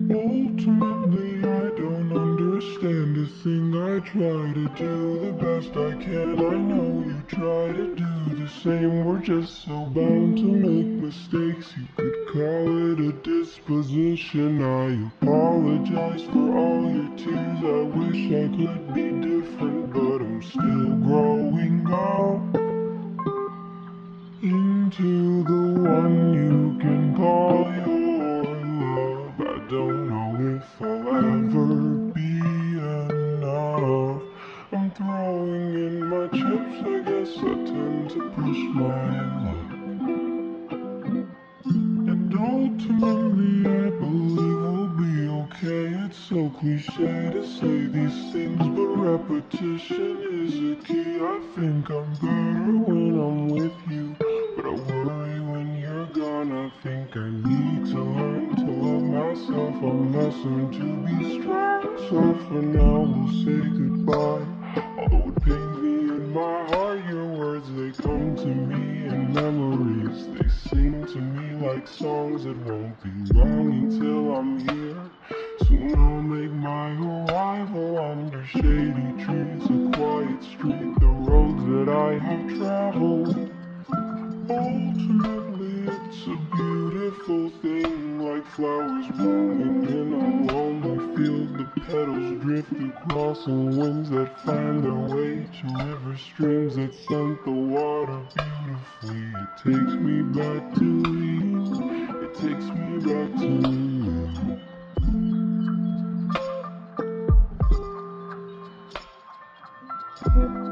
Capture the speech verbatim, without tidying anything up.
Ultimately, I don't understand a thing. I try to do the best I can. I know you try to do the same. We're just so bound to make mistakes. You could call it a disposition. I apologize for all your tears. I wish I could be different, but I'm still growing up into the one you can call your love. I don't know if I'll ever be enough. I'm throwing in my chips, I guess I tend to push my luck. And ultimately I believe we'll be okay. It's so cliche to say these things, but repetition is a key. I think I'm better when I'm with you, but I worry when you're gone. I think I need to learn to love myself. I'm lesson to be strong. So for now we'll say goodbye. Although it pains me in my heart, your words, they come to me in memories. They sing to me like songs that won't be long until I'm here. Soon I'll make my arrival under shady trees, a quiet street, the roads that I have traveled. Ultimately, it's a beautiful thing, like flowers blooming in a lonely field. The petals drift across on winds that find their way to river streams that scent the water beautifully. It takes me back to you. It takes me back to you. Thank you.